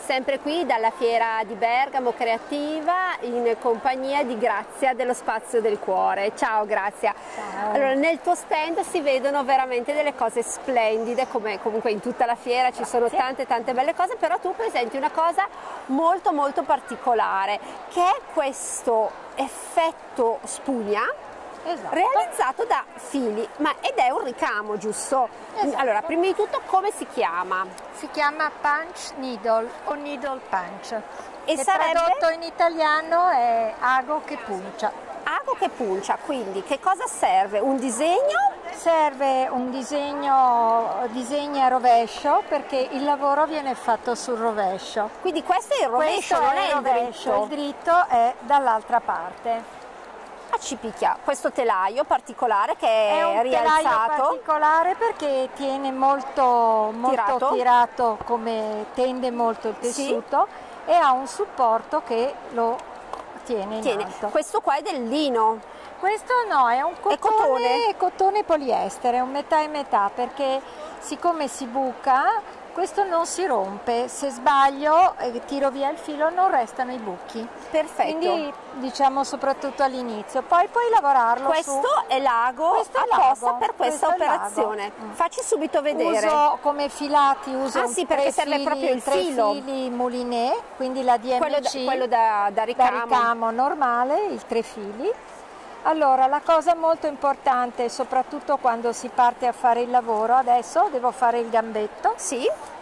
sempre qui dalla Fiera di Bergamo Creativa in compagnia di Grazia dello Spazio del Cuore. Ciao Grazia. Ciao. Allora, nel tuo stand si vedono veramente delle cose splendide, come comunque in tutta la fiera ci sono tante belle cose, però tu presenti una cosa molto particolare, che è questo effetto spugna. Esatto. Realizzato da fili, ed è un ricamo, giusto? Esatto. Allora, prima di tutto come si chiama? Si chiama punch needle o needle punch. E sarebbe tradotto in italiano è ago che puncia. Ago che puncia, quindi che cosa serve? Un disegno? Serve un disegno a rovescio, perché il lavoro viene fatto sul rovescio. Quindi questo è il rovescio, Questo non è è il rovescio, il dritto è dall'altra parte. Ci picchia questo telaio particolare che è un rialzato. telaio particolare perché tiene molto tirato, come tende molto il tessuto, e ha un supporto che lo tiene in alto. Questo qua è del lino. Questo no, è un cotone poliestere, un metà e metà, perché siccome si buca, questo non si rompe. Se sbaglio e tiro via il filo non restano i buchi. Perfetto. Quindi diciamo soprattutto all'inizio, poi puoi lavorarlo questo è l'ago apposta per questa operazione. Facci subito vedere. Uso come filati, perché serve proprio il filo. 3 fili moulinet, quindi la DMC, quello da ricamo normale, il 3 fili. Allora, la cosa molto importante, soprattutto quando si parte a fare il lavoro, adesso devo fare il gambetto. Sì.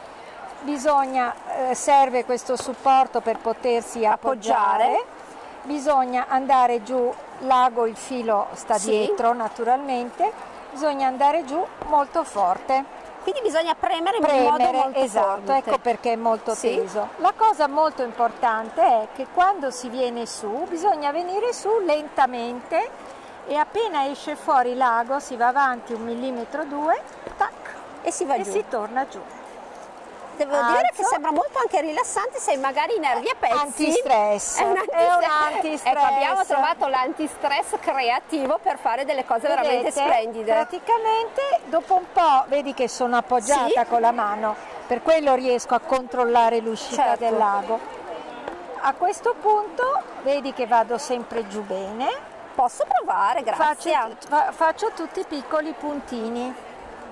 Serve questo supporto per potersi appoggiare. Bisogna andare giù, l'ago, il filo sta dietro naturalmente, bisogna andare giù molto forte. Quindi bisogna premere in modo molto forte. Ecco perché è molto teso. La cosa molto importante è che quando si viene su bisogna venire su lentamente, e appena esce fuori l'ago si va avanti 1 millimetro o 2, tac, e si va giù. E si torna giù. Devo dire che sembra molto anche rilassante se hai magari i nervi a pezzi. Antistress. È un antistress. Ecco, abbiamo trovato l'antistress creativo per fare delle cose veramente splendide. Praticamente dopo un po' vedi che sono appoggiata con la mano, per quello riesco a controllare l'uscita del lago. A questo punto vedi che vado sempre giù bene. Posso provare, grazie. Faccio tutti i piccoli puntini.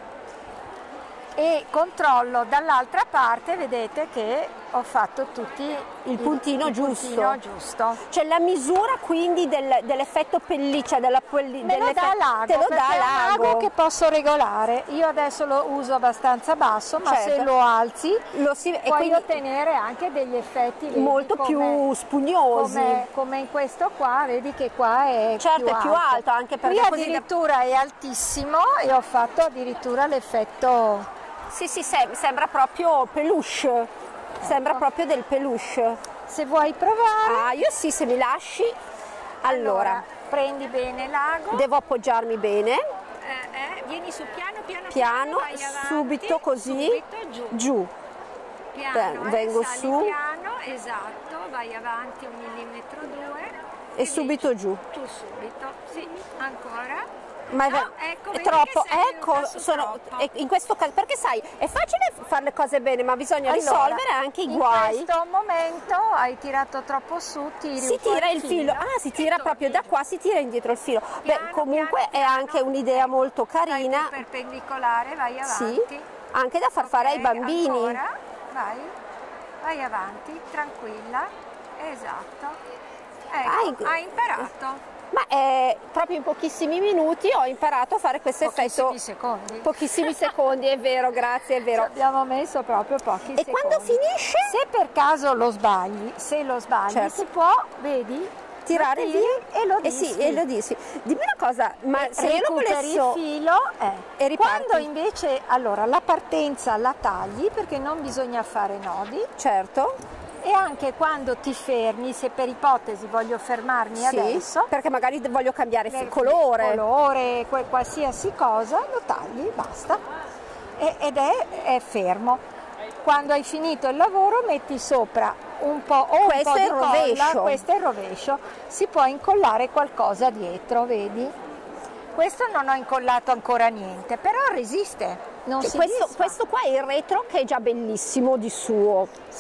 E controllo dall'altra parte, vedete che ho fatto tutti il puntino giusto. Cioè la misura quindi dell'effetto pelliccia, me lo dà l'ago, te lo dà l'ago che posso regolare. Io adesso lo uso abbastanza basso, ma se lo alzi puoi ottenere anche degli effetti molto più spugnosi. Come in questo qua, vedi che qua è più alto, anche perché qui addirittura è altissimo, e ho fatto addirittura l'effetto. Sì, sembra proprio peluche, sembra proprio del peluche. Se vuoi provare. Io sì, se mi lasci. Allora, prendi bene l'ago. Devo appoggiarmi bene. Vieni su piano, vai avanti, subito così, subito giù. Piano, vengo sali su. Piano, esatto, vai avanti 1 millimetro o 2. E subito giù. Tu subito, sì, ancora. Ma ecco, è troppo, in questo caso, perché sai, è facile fare le cose bene, ma bisogna risolvere anche i guai. In questo momento hai tirato troppo su, si tira il filo. Si tira proprio da qua, si tira indietro il filo. Comunque è anche un'idea molto carina. Perpendicolare, vai avanti. Sì, anche da far fare ai bambini. Ancora, vai avanti, tranquilla, esatto. Ecco, hai imparato. Ma proprio in pochissimi minuti ho imparato a fare questo effetto. Pochissimi secondi, è vero, grazie, è vero. Ci abbiamo messo proprio pochi secondi. E quando finisce? Se per caso lo sbagli, si può, vedi, tirare via e lo disfi. Dimmi una cosa, ma se io lo volessi il filo e riparti. Quando invece, allora, la partenza la tagli, perché non bisogna fare nodi. Certo. E anche quando ti fermi, se per ipotesi voglio fermarmi adesso, perché magari voglio cambiare colore, qualsiasi cosa, lo tagli, basta, ed è fermo. Quando hai finito il lavoro metti sopra un po' di colla, questo è il rovescio, si può incollare qualcosa dietro, vedi? Questo non ho incollato ancora niente, però resiste, non si disfa. Questo qua è il retro, che è già bellissimo di suo. Sì.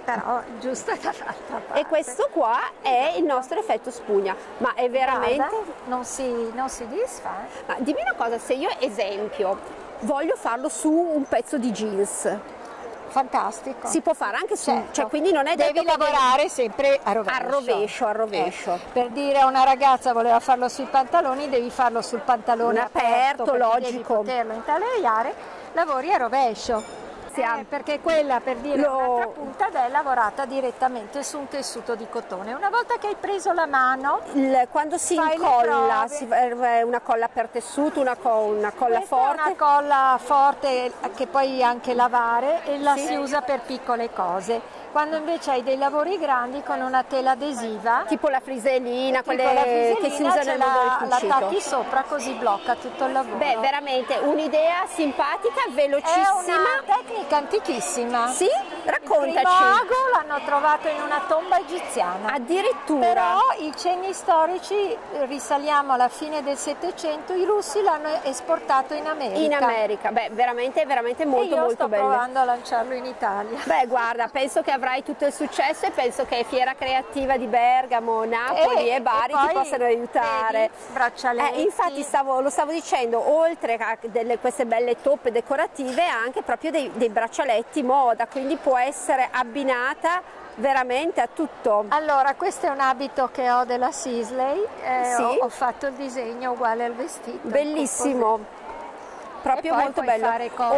però giusto dall'altra parte. E questo qua è il nostro effetto spugna, ma è veramente... Guarda, non si disfa. Ma dimmi una cosa, se io esempio voglio farlo su un pezzo di jeans, fantastico. si può fare anche su, certo. Cioè, quindi non è devi lavorare sempre a rovescio. A rovescio. Per dire a una ragazza voleva farlo sui pantaloni, devi farlo sul pantalone aperto, logico. Devi poterlo intagliare, lavori a rovescio. Perché quella, per dire un'altra punta, è lavorata direttamente su un tessuto di cotone. Una volta che hai preso la mano, quando si incolla, una colla per tessuto, una colla forte. È una colla forte che puoi anche lavare e la si usa per piccole cose. Quando invece hai dei lavori grandi con una tela adesiva, tipo la friselina, quelle che si usano nel mondo del cucito, la attacchi sopra, così blocca tutto il lavoro. Beh, veramente un'idea simpatica, velocissima. È una tecnica antichissima. Sì? Raccontaci. Il primo ago l'hanno trovato in una tomba egiziana. Addirittura. Però i cenni storici, risaliamo alla fine del Settecento, i russi l'hanno esportato in America. In America, beh, veramente molto io molto sto bello. provando a lanciarlo in Italia. Beh, guarda, penso che avrai tutto il successo e penso che Fiera Creativa di Bergamo, Napoli e Bari ti possano aiutare. Vedi, braccialetti. Infatti lo stavo dicendo, oltre a queste belle toppe decorative, anche proprio dei braccialetti moda, quindi può essere abbinata veramente a tutto. Allora, questo è un abito che ho della Sisley, ho fatto il disegno uguale al vestito. Bellissimo. Proprio molto bello. Fare cose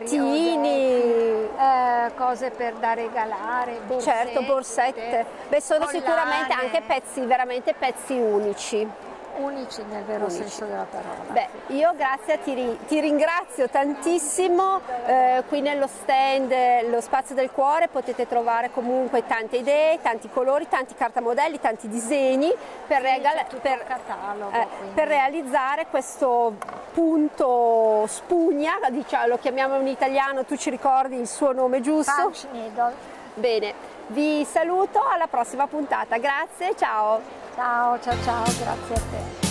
oggettini, cose per da regalare, borsette. Certo, borsette. Beh, sono sicuramente anche veramente pezzi unici. Unici nel vero senso della parola. Beh, io ti ringrazio tantissimo, qui nello stand Lo Spazio del Cuore potete trovare comunque tante idee, tanti colori, tanti cartamodelli, tanti disegni per realizzare questo punto spugna, diciamo, lo chiamiamo in italiano, tu ci ricordi il suo nome giusto? Punch needle. Bene, vi saluto, alla prossima puntata, grazie, ciao! Ciao, grazie a te.